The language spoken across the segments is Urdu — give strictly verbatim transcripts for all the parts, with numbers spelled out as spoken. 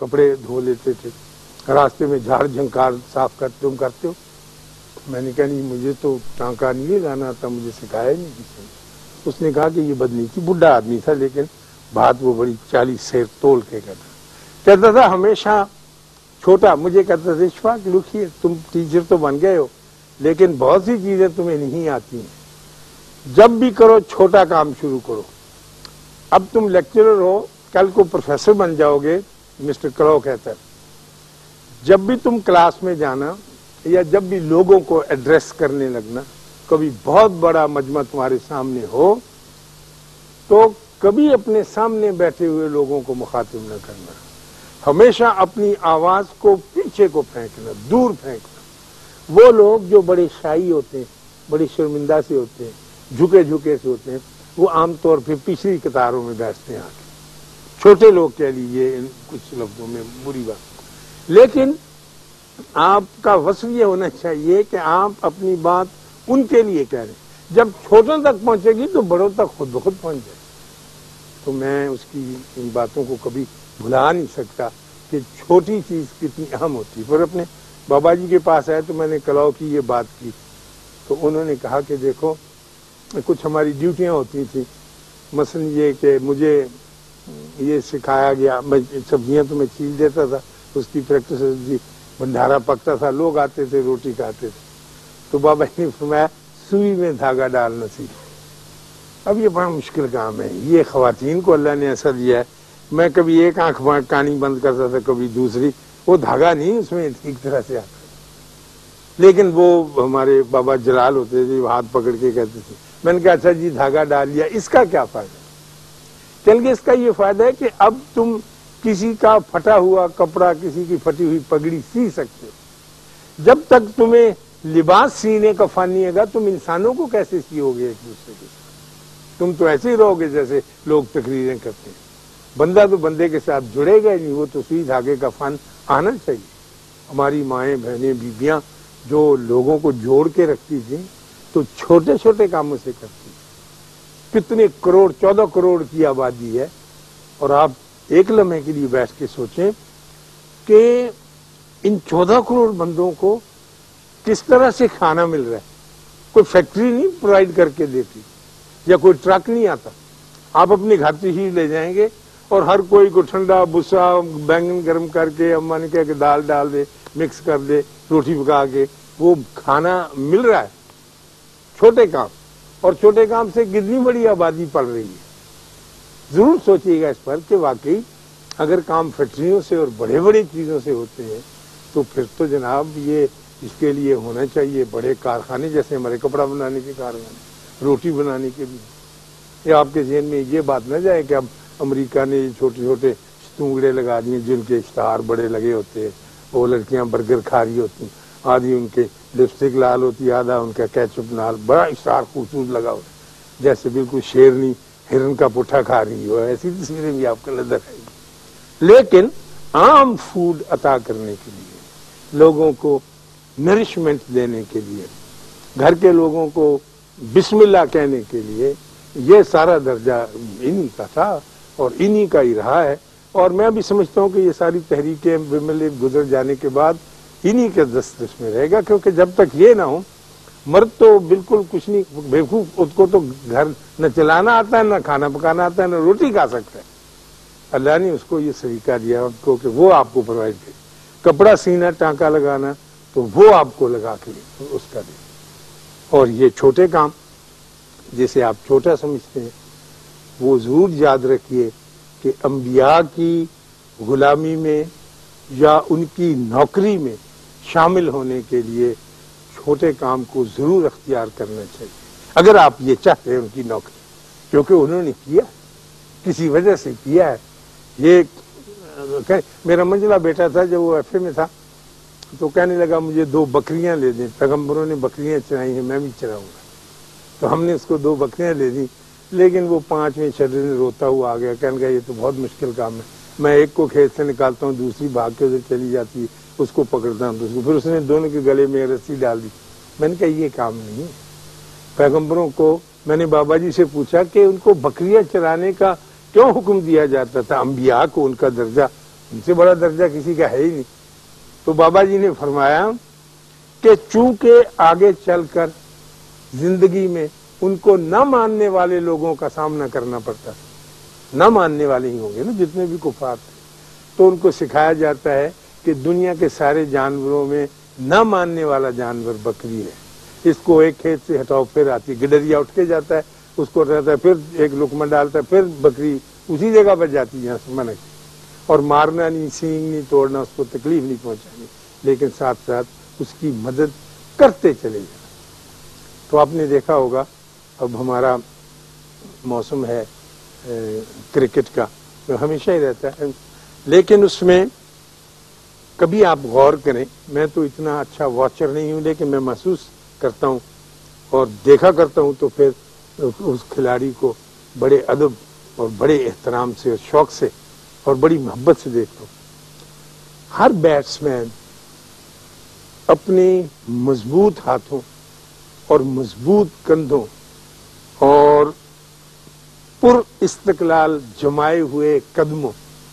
کپڑے دھو لیتے تھے، راستے میں جھاڑ جھنکار صاف کر تم کرتے ہو؟ میں نے کہا نہیں مجھے تو ٹانکا نہیں لگانا آتا، مجھے سکھایا نہیں کسی نے۔ اس نے کہا کہ یہ بدنیتی بڈھا آدمی تھا، لیکن بات وہ بڑی چالیس سیر تول کے کہتا کہتا تھا ہمیشہ چھوٹا، مجھے کہتا تھا اشفاق لکھیے تم ٹیچر تو بن گئے ہو لیکن بہت سی چیزیں تمہیں نہیں آتی ہیں، جب بھی کرو چھوٹا کام شروع کرو۔ اب تم لیکچرر ہو، کل کو پروفیسر بن جاؤ گے، مسٹر کرو کہتا ہے جب بھی تم کلاس میں جانا یا جب بھی لوگوں کو ایڈریس کرنے لگنا، کبھی بہت بڑا مجمع تمہارے سامنے ہو تو کبھی اپنے سامنے بیٹھے ہوئے لوگوں کو مخاطب نہ کرنا، ہمیشہ اپنی آواز کو پیچھے کو پھینکنا، دور پھینکنا۔ وہ لوگ جو بڑے شائی ہوتے ہیں، بڑے شرمندہ سے ہوتے ہیں، جھکے جھکے سے ہوتے ہیں، وہ عام طور پہ پچھلی قطاروں میں بیٹھتے ہیں آ کے، چھوٹے لوگ کہہ لیجیے ان کچھ لفظوں میں بری بات، لیکن آپ کا وصف یہ ہونا چاہیے کہ آپ اپنی بات ان کے لیے کہہ رہے ہیں، جب چھوٹوں تک پہنچے گی تو بڑوں تک خود بخود پہنچ جائے۔ تو میں اس کی ان باتوں کو کبھی بھلا نہیں سکتا کہ چھوٹی چیز کتنی اہم ہوتی۔ پر اپنے بابا جی کے پاس آئے تو میں نے کلاؤ کی یہ بات کی تو انہوں نے کہا کہ دیکھو کچھ ہماری ڈیوٹیاں ہوتی تھیں، مثلا یہ کہ مجھے یہ سکھایا گیا، میں سبزیاں تو میں چھیل دیتا تھا، اس کی پریکٹس تھی، بھنڈارا پکتا تھا، لوگ آتے تھے روٹی کھاتے تھے، تو بابا جی نے فرمایا سوئی میں دھاگا ڈالنا سیکھ۔ اب یہ بڑا مشکل کام ہے، یہ خواتین کو اللہ نے ایسا دیا ہے، میں کبھی ایک آنکھ کانی بند کرتا تھا کبھی دوسری، وہ دھاگا نہیں اس میں ایک طرح سے آتا، لیکن وہ ہمارے بابا جلال ہوتے تھے ہاتھ پکڑ کے کہتے تھے۔ میں نے کہا اچھا جی دھاگا ڈال لیا، اس کا کیا فائدہ؟ چل کے اس کا یہ فائدہ ہے کہ اب تم کسی کا پھٹا ہوا کپڑا، کسی کی پھٹی ہوئی پگڑی سی سکتے ہو۔ جب تک تمہیں لباس سینے کا فن نہیں ہوگا تم انسانوں کو کیسے سیو گے ایک دوسرے کے ساتھ؟ تم تو ایسے ہی رہو گے جیسے لوگ تقریریں کرتے ہیں، بندہ تو بندے کے ساتھ جڑے گا نہیں، وہ تو سوئی دھاگے کا فن آنا چاہیے۔ ہماری مائیں بہنیں بیبیاں جو لوگوں کو جوڑ کے رکھتی تھیں تو چھوٹے چھوٹے کاموں سے کرتی تھیں۔ کتنے کروڑ، چودہ کروڑ کی آبادی ہے، اور آپ ایک لمحے کے لیے بیٹھ کے سوچیں کہ ان چودہ کروڑ بندوں کو کس طرح سے کھانا مل رہا ہے۔ کوئی فیکٹری نہیں پرووائڈ کر کے دیتی، یا کوئی ٹرک نہیں آتا، آپ اپنے گھر سے ہی لے جائیں گے اور ہر کوئی کو ٹھنڈا بسا بینگن گرم کر کے، اما نے کہا کہ دال ڈال دے، مکس کر دے، روٹی پکا کے، وہ کھانا مل رہا ہے۔ چھوٹے کام، اور چھوٹے کام سے کتنی بڑی آبادی پڑ رہی ہے۔ ضرور سوچیے گا اس پر کہ واقعی اگر کام فیکٹریوں سے اور بڑے بڑے چیزوں سے ہوتے ہیں تو پھر تو جناب یہ اس کے لیے ہونا چاہیے بڑے کارخانے، جیسے ہمارے کپڑا بنانے کے کارخانے، روٹی بنانے کے بھی۔ یہ آپ کے ذہن میں یہ بات نہ جائے کہ اب امریکہ نے چھوٹے چھوٹے ستونگڑے لگا دیے جن کے اشتہار بڑے لگے ہوتے ہیں، وہ لڑکیاں برگر کھا رہی ہوتی ہیں، آدھی ان کے لپسٹک لال ہوتی ہے، آدھا ان کا کیچپ لال، بڑا اشتہار خوبصورت لگا ہوتا ہے، جیسے بالکل شیرنی ہرن کا پٹھا کھا رہی ہو، ایسی تصویریں بھی آپ کو نظر آئیں گی۔ لیکن عام فوڈ عطا کرنے کے لیے، لوگوں کو نرشمنٹ دینے کے لیے، گھر کے لوگوں کو بسم اللہ کہنے کے لیے، یہ سارا درجہ انہی کا تھا اور انہی کا ہی رہا ہے۔ اور میں بھی سمجھتا ہوں کہ یہ ساری تحریکیں گزر جانے کے بعد انہی کے دسترس میں رہے گا، کیونکہ جب تک یہ نہ ہو، مرد تو بالکل کچھ نہیں، بیوقوف، اس کو تو گھر نہ چلانا آتا ہے، نہ کھانا پکانا آتا ہے، نہ روٹی کھا سکتا ہے۔ اللہ نے اس کو یہ سلیقہ دیا اس کو کہ وہ آپ کو پرووائڈ کرے، کپڑا سینا، ٹانکا لگانا تو وہ آپ کو لگا کے اس کا دے۔ اور یہ چھوٹے کام جسے آپ چھوٹا سمجھتے ہیں، وہ ضرور یاد رکھیے کہ انبیاء کی غلامی میں یا ان کی نوکری میں شامل ہونے کے لیے چھوٹے کام کو ضرور اختیار کرنا چاہیے، اگر آپ یہ چاہتے ہیں ان کی نوکری، کیونکہ انہوں نے کیا، کسی وجہ سے کیا ہے۔ یہ میرا منجلا بیٹا تھا، جب وہ ایف اے میں تھا تو کہنے لگا مجھے دو بکریاں لے دیں، پیغمبروں نے بکریاں چرائی ہیں، میں بھی چراؤں گا۔ تو ہم نے اس کو دو بکریاں لے دی، لیکن وہ پانچویں چھٹے میں روتا ہوا آ گیا، کہنے لگا یہ تو بہت مشکل کام ہے، میں ایک کو کھیت سے نکالتا ہوں، دوسری بھاگ کے ادھر چلی جاتی ہے، اس کو پکڑتا ہوں، دوسری، پھر اس نے دونوں کے گلے میں رسی ڈال دی۔ میں نے کہا یہ کام نہیں ہے۔ پیغمبروں کو میں نے بابا جی سے پوچھا کہ ان کو بکریاں چرانے کا کیوں حکم دیا جاتا تھا؟ انبیاء کو ان کا درجہ ان سے بڑا درجہ کسی کا ہے ہی نہیں. تو بابا جی نے فرمایا کہ چونکہ آگے چل کر زندگی میں ان کو نہ ماننے والے لوگوں کا سامنا کرنا پڑتا ہے، نہ ماننے والے ہی ہوں گے نا جتنے بھی کفار تھے، تو ان کو سکھایا جاتا ہے کہ دنیا کے سارے جانوروں میں نہ ماننے والا جانور بکری ہے. اس کو ایک کھیت سے ہٹاؤ پھر آتی، گڈریا اٹھ کے جاتا ہے، اس کو رہتا ہے، پھر ایک لقمہ ڈالتا ہے، پھر بکری اسی جگہ پر جاتی ہے جہاں سے منع کی. اور مارنا نہیں، سینگ نہیں توڑنا، اس کو تکلیف نہیں پہنچانی، لیکن ساتھ ساتھ اس کی مدد کرتے چلے جانا. تو آپ نے دیکھا ہوگا اب ہمارا موسم ہے کرکٹ کا، جو ہمیشہ ہی رہتا ہے، لیکن اس میں کبھی آپ غور کریں، میں تو اتنا اچھا واچر نہیں ہوں لیکن میں محسوس کرتا ہوں اور دیکھا کرتا ہوں، تو پھر اس کھلاڑی کو بڑے ادب اور بڑے احترام سے اور شوق سے اور بڑی محبت سے دیکھتا ہوں. ہر بیٹس مین اپنے مضبوط ہاتھوں اور مضبوط کندھوں اور پر استقلال جمائے ہوئے قدموں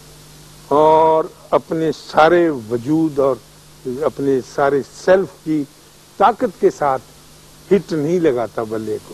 اور اپنے سارے وجود اور اپنے سارے سیلف کی طاقت کے ساتھ ہٹ نہیں لگاتا بلے کو.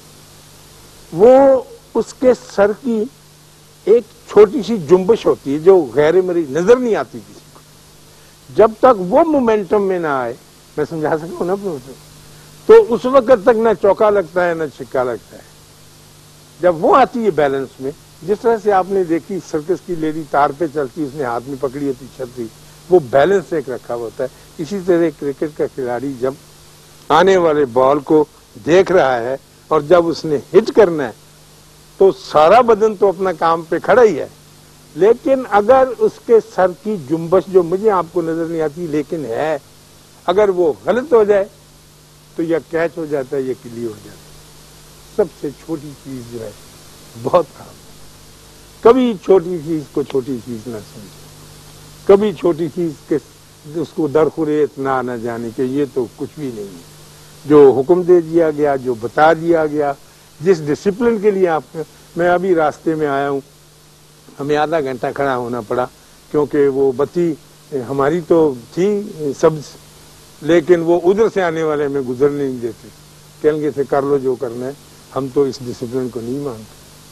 وہ اس کے سر کی ایک چھوٹی سی جنبش ہوتی ہے جو غیر مرئی نظر نہیں آتی کسی کو. جب تک وہ مومنٹم میں نہ آئے، میں سمجھا سکتا ہوں نا، تو اس وقت تک نہ چوکا لگتا ہے نہ چھکا لگتا ہے. جب وہ آتی ہے بیلنس میں، جس طرح سے آپ نے دیکھی سرکس کی لیڈی تار پہ چلتی، اس نے ہاتھ میں پکڑی ہوتی چھتری، وہ بیلنس ایک رکھا ہوتا ہے. اسی طرح کرکٹ کا کھلاڑی جب آنے والے بال کو دیکھ رہا ہے اور جب اس نے ہٹ کرنا ہے تو سارا بدن تو اپنا کام پہ کھڑا ہی ہے، لیکن اگر اس کے سر کی جنبش جو مجھے آپ کو نظر نہیں آتی لیکن ہے، اگر وہ غلط ہو جائے تو یا کیچ ہو جاتا ہے یا کلی ہو جاتا ہے. سب سے چھوٹی چیز جو ہے بہت اہم. کبھی چھوٹی چیز کو چھوٹی چیز نہ سمجھے، کبھی چھوٹی چیز کے اس کو درخوریت نہ نہ جانے کہ یہ تو کچھ بھی نہیں ہے. جو حکم دے دیا گیا، جو بتا دیا گیا، جس ڈسپلن کے لیے آپ، میں ابھی راستے میں آیا ہوں، ہمیں آدھا گھنٹہ کھڑا ہونا پڑا کیونکہ وہ بتی ہماری تو تھی سبز، لیکن وہ ادھر سے آنے والے میں گزرنے نہیں دیتے، کہیں گے تھے کر لو جو کرنا ہے، ہم تو اس ڈسپلن کو نہیں مانتے.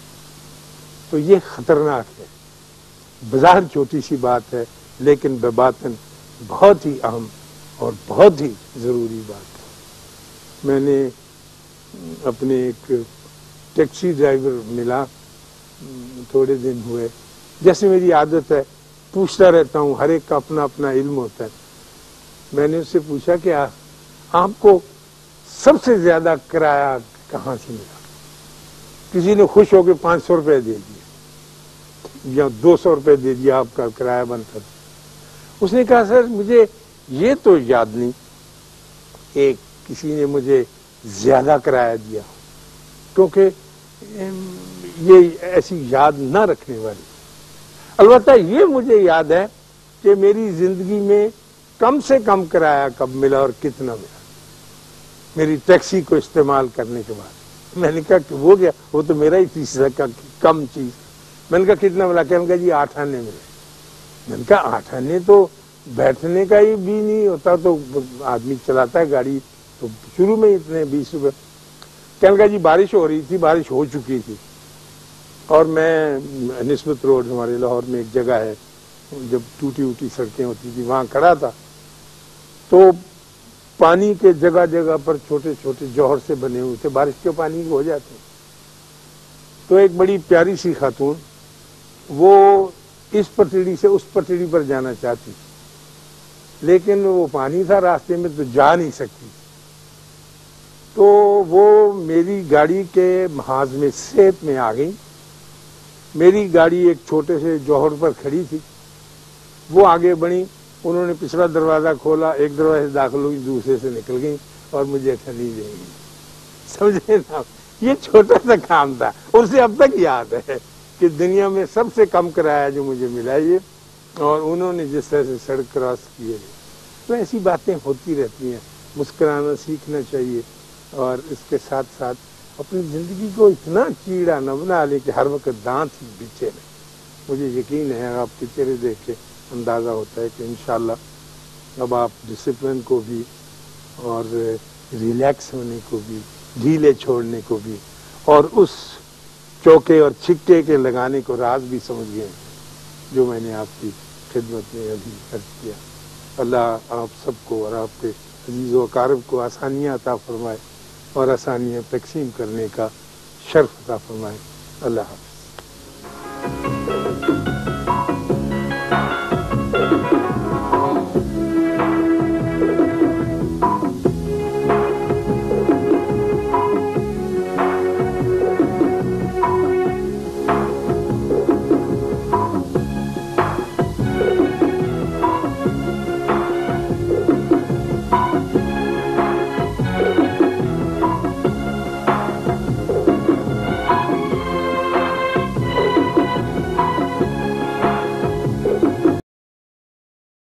تو یہ خطرناک ہے. بظاہر چھوٹی سی بات ہے لیکن بباطن بہت ہی اہم اور بہت ہی ضروری بات ہے. میں نے اپنے ایک ٹیکسی ڈرائیور ملا، تھوڑے دن ہوئے، جیسے میری عادت ہے پوچھتا رہتا ہوں، ہر ایک کا اپنا اپنا علم ہوتا ہے. میں نے اس سے پوچھا کہ آپ کو سب سے زیادہ کرایہ کہاں سے ملا؟ کسی نے خوش ہو کے پانچ سو روپے دے دیے یا دو سو روپے دے دیا، آپ کا کرایہ بنتا تھا. اس نے کہا سر مجھے یہ تو یاد نہیں ایک کسی نے مجھے زیادہ کرایہ دیا، کیونکہ یہ ایسی یاد نہ رکھنے والی. البتہ یہ مجھے یاد ہے کہ میری زندگی میں کم سے کم کرایہ کب ملا اور کتنا ملا میری ٹیکسی کو استعمال کرنے کے بعد. میں نے کہا کہ وہ گیا، وہ تو میرا ہی تیسرا کا کم چیز. میں نے کہا کتنا ملا؟ کہنے کا جی آٹھ آنے ملے. میں نے کہا آٹھ آنے تو بیٹھنے کا ہی بھی نہیں ہوتا، تو آدمی چلاتا ہے گاڑی تو شروع میں اتنے بیس روپے. کہنے کا جی بارش ہو رہی تھی، بارش ہو چکی تھی، اور میں نسبت روڈ ہمارے لاہور میں ایک جگہ ہے، جب ٹوٹی اوٹی سڑکیں ہوتی تھی وہاں کھڑا تھا، تو پانی کے جگہ جگہ پر چھوٹے چھوٹے جوہر سے بنے ہوئے تھے، بارش کے پانی ہو جاتے. تو ایک بڑی پیاری سی خاتون، وہ اس پٹڑی سے اس پٹڑی پر جانا چاہتی، لیکن وہ پانی تھا راستے میں تو جا نہیں سکتی. تو وہ میری گاڑی کے محاذ میں صحت میں آ گئی. میری گاڑی ایک چھوٹے سے جوہر پر کھڑی تھی، وہ آگے بڑھی، انہوں نے پچھلا دروازہ کھولا، ایک دروازے سے داخل ہوئی، دوسرے سے نکل گئی اور مجھے ٹھنڈی دے گئی. سمجھے نا، یہ چھوٹا سا کام تھا. اسے اب تک یاد ہے کہ دنیا میں سب سے کم کرایہ جو مجھے ملا یہ، اور انہوں نے جس طرح سے سڑک کراس کی ہے. تو ایسی باتیں ہوتی رہتی ہیں. مسکرانا سیکھنا چاہیے، اور اس کے ساتھ ساتھ اپنی زندگی کو اتنا کیڑا نہ بنا لے کہ ہر وقت دانت ہی بچے رہے. مجھے یقین ہے آپ کے چہرے دیکھ کے اندازہ ہوتا ہے کہ انشاءاللہ اب آپ ڈسپلن کو بھی اور ریلیکس ہونے کو بھی، ڈھیلے چھوڑنے کو بھی، اور اس چوکے اور چھکے کے لگانے کو راز بھی سمجھ گئے جو میں نے آپ کی خدمت میں ابھی عرض کیا۔ اللہ آپ سب کو اور آپ کے عزیز و اقارب کو آسانیاں عطا فرمائے اور آسانیاں تقسیم کرنے کا شرف عطا فرمائے۔ اللہ حافظ۔